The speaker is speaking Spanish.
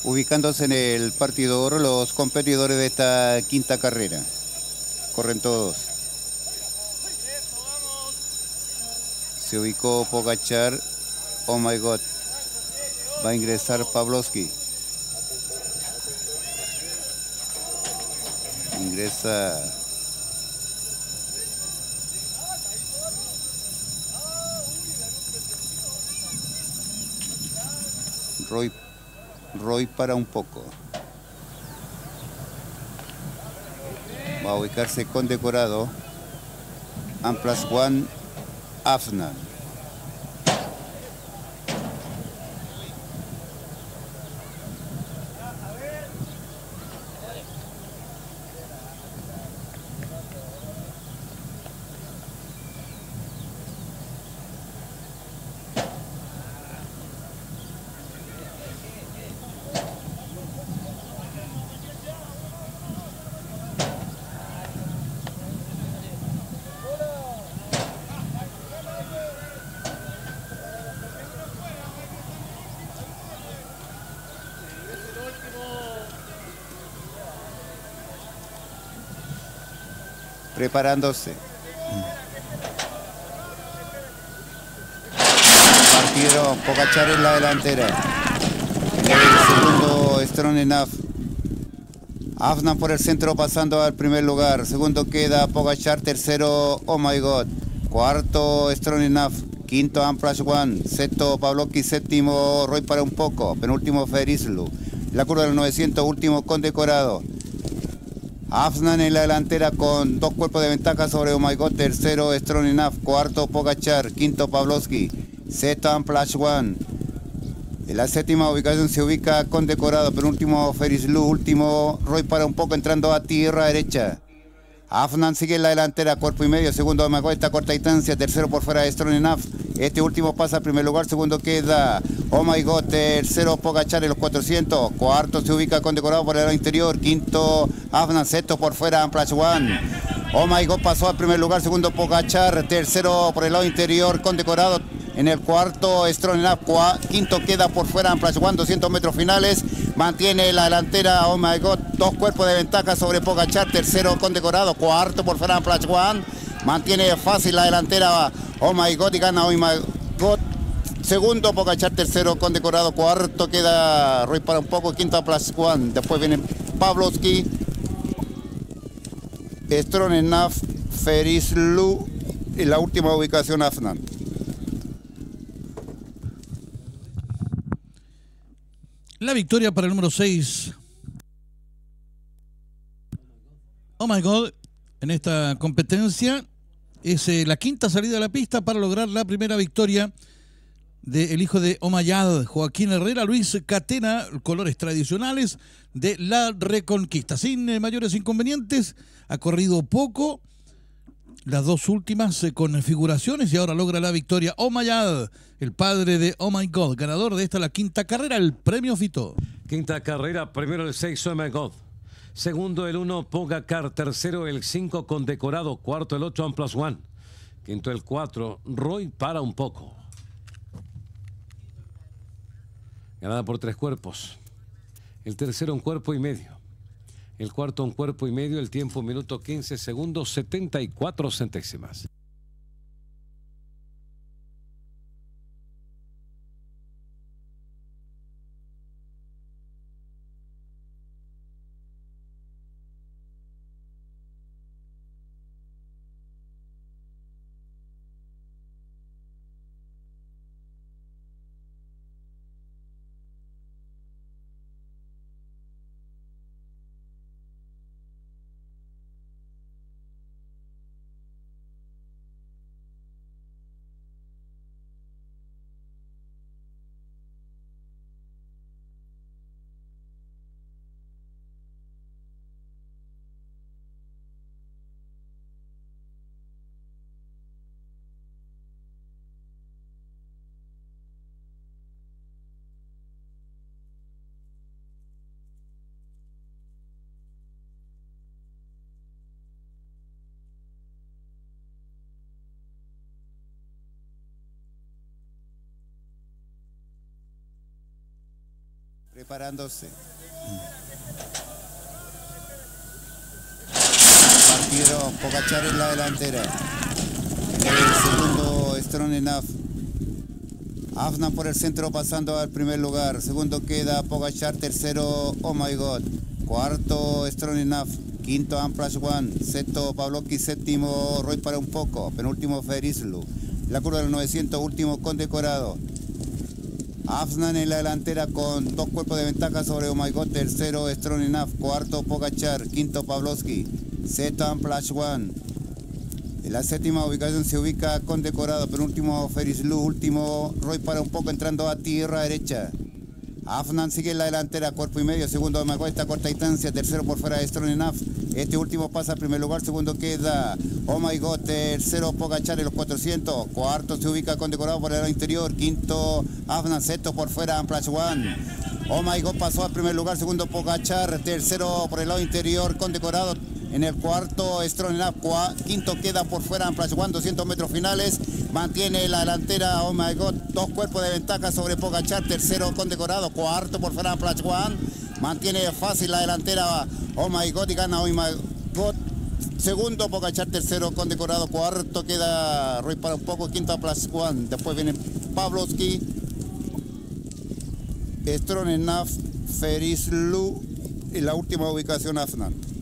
Ubicándose en el partidor los competidores de esta quinta carrera. Corren todos. Se ubicó Pogačar. Oh my God. Va a ingresar Pavlovsky. Ingresa Roy para un poco. Va a ubicarse condecorado. +1 Afnan. Preparándose. Partieron Pogačar en la delantera. El segundo Stronenaf. Afnan por el centro pasando al primer lugar. Segundo queda Pogačar. Tercero Oh My God. Cuarto Stronenaf. Quinto +1. Sexto Pavlovsky. Séptimo Roy para un poco. Penúltimo Ferislu. La curva de los 900. Último condecorado. Afnan en la delantera con 2 cuerpos de ventaja sobre Oh My God. Tercero Stronenaf. Cuarto Pogačar. Quinto Pavlovsky. Sexto +1. En la séptima ubicación se ubica condecorado. Penúltimo Ferislu. Último Roy para un poco entrando a tierra derecha. Afnan sigue en la delantera, cuerpo y medio. Segundo Oh My God, esta corta distancia. Tercero por fuera de Stronenaf. Este último pasa al primer lugar. Segundo queda Oh My God. Tercero Pogačar en los 400. Cuarto se ubica condecorado por el lado interior. Quinto Afnan. Sexto por fuera +1. Oh My God pasó al primer lugar. Segundo Pogačar. Tercero por el lado interior condecorado. En el cuarto Stronenaf. Quinto queda por fuera +1. 200 metros finales. Mantiene la delantera Oh My God. 2 cuerpos de ventaja sobre Pogačar. Tercero condecorado. Cuarto por fuera +1. Mantiene fácil la delantera Oh My God y gana Oh My God. Segundo Pogačar. Tercero condecorado. Cuarto queda Roy para un poco. Quinto +1. Después viene Pavlovsky, Stronenaf, Ferislu y la última ubicación Afnan. La victoria para el número 6. Oh My God, en esta competencia es la quinta salida a la pista para lograr la primera victoria del hijo de Omayad, Joaquín Herrera, Luis Catena, colores tradicionales de la Reconquista. Sin mayores inconvenientes, ha corrido poco, las dos últimas con figuraciones y ahora logra la victoria. Omayad, el padre de Oh My God, ganador de esta la quinta carrera, el premio Fito. Quinta carrera, primero el 6 Oh My God. Segundo el 1 Pogačar, tercero el 5 condecorado, cuarto el 8 +1. Quinto el 4 Roy para un poco. Ganada por 3 cuerpos. El tercero un cuerpo y medio. El cuarto un cuerpo y medio. El tiempo 1 minuto 15 segundos 74 centésimas. Preparándose. Partieron Pogačar en la delantera. En el segundo, Strong Enough. Afnan por el centro pasando al primer lugar. Segundo queda Pogačar. Tercero, Oh My God. Cuarto, Strong Enough. Quinto, Amplash One. Sexto, Pavlovsky. Séptimo, Roy para un poco. Penúltimo, Ferislu. La curva del 900, último condecorado. Afnan en la delantera con 2 cuerpos de ventaja sobre Oh My God. Tercero, Strong Enough. Cuarto, Pogačar. Quinto, Pavlovsky. Sexto, Amplash One. En la séptima ubicación se ubica condecorado. Penúltimo, Ferislu. Último, Roy para un poco entrando a tierra derecha. Afnan sigue en la delantera, cuerpo y medio. Segundo, Oh My God, esta corta distancia. Tercero por fuera de Strong Enough. Este último pasa al primer lugar. Segundo queda Oh My God. Tercero, Pogačar en los 400. Cuarto se ubica condecorado por el lado interior. Quinto, Afnan. Sexto por fuera, Amplash One. Oh My God pasó al primer lugar. Segundo, Pogačar. Tercero por el lado interior, condecorado. En el cuarto, Strong Enough. Quinto queda por fuera, Amplash One. 200 metros finales. Mantiene la delantera Oh My God. 2 cuerpos de ventaja sobre Pogačar. Tercero condecorado. Cuarto por fuera, Amplash One. Mantiene fácil la delantera Oh My God y gana Oh My God. Segundo, Pogačar. Tercero condecorado. Cuarto queda Roy para un poco. Quinto, Amplash One. Después viene Pavlovsky, Strong Enough, Ferislu y la última ubicación, Afnan.